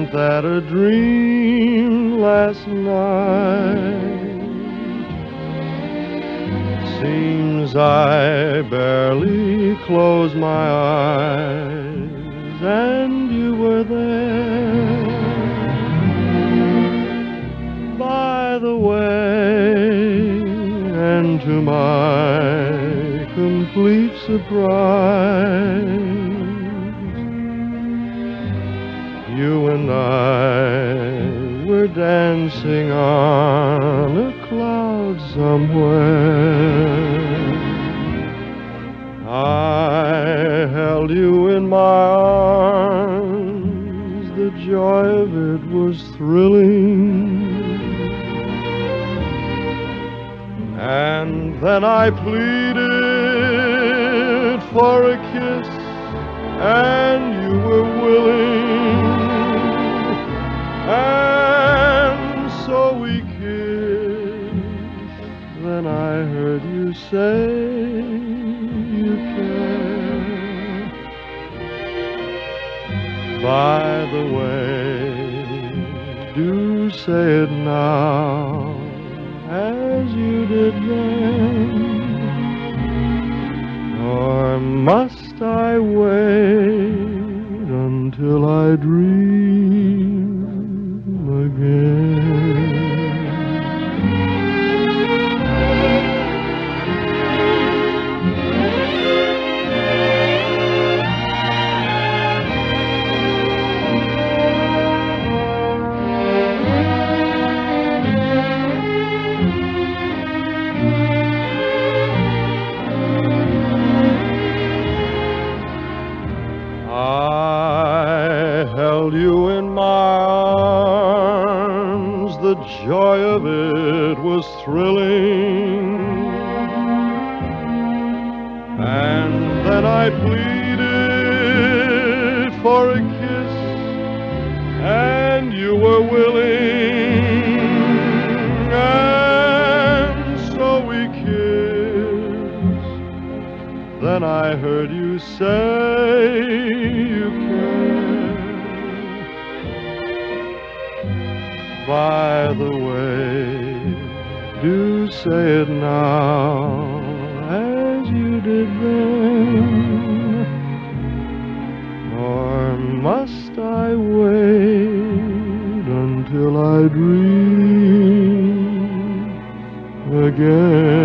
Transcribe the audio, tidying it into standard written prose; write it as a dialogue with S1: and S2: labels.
S1: Wasn't that a dream last night? Seems I barely closed my eyes and you were there. By the way, and to my complete surprise, you and I were dancing on a cloud somewhere. I held you in my arms, the joy of it was thrilling. And then I pleaded for a kiss, and you were willing. And so we kissed. Then I heard you say you care. By the way, do say it now, as you did then, or must I wait until I dream again? I held you in my arms, the joy of it was thrilling. And then I pleaded for a kiss, and you were willing. And so we kissed. Then I heard you say you care. By the way, do say it now, as you did then, or must I wait until I dream again?